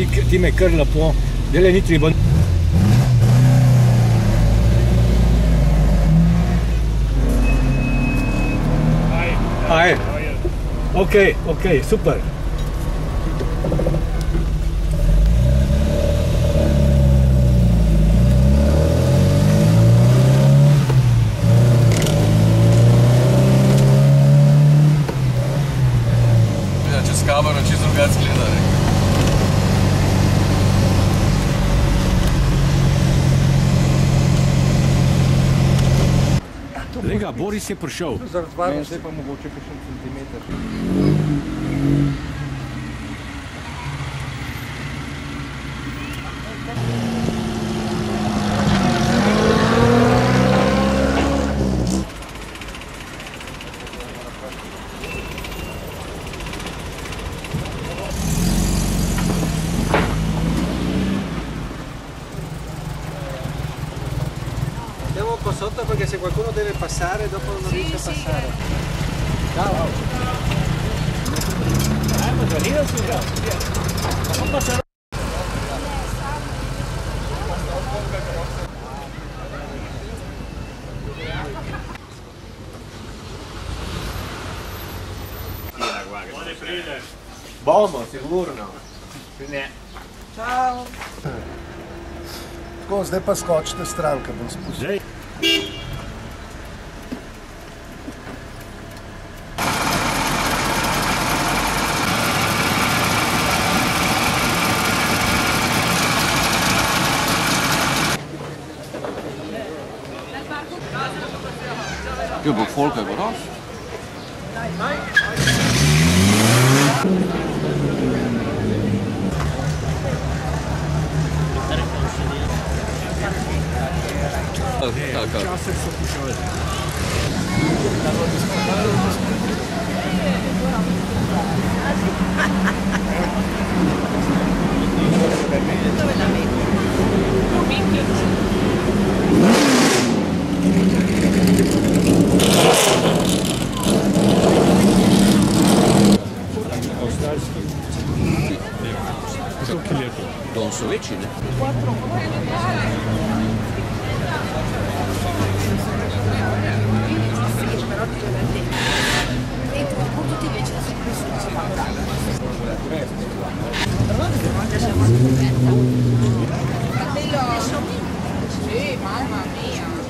ti me kar lepo, dele ni treba. Aj, ok, super. Čez kamero čisto drugače gleda. Lega, Boris je prišel. Zaradi varno, zdaj pa mogoče kakšen centimeter. Andiamo un po' sotto perché se qualcuno deve passare dopo non riesce a passare. Ciao! Ma salire su non passare. Bomo, sigurno. Ciao! Tako, zdaj pa skočite stran, ko bom spustil. Ja, bo Volker, oder? Včasih so prišli. Dove la metti? Non so vecchi, ne? Sì, mamma mia.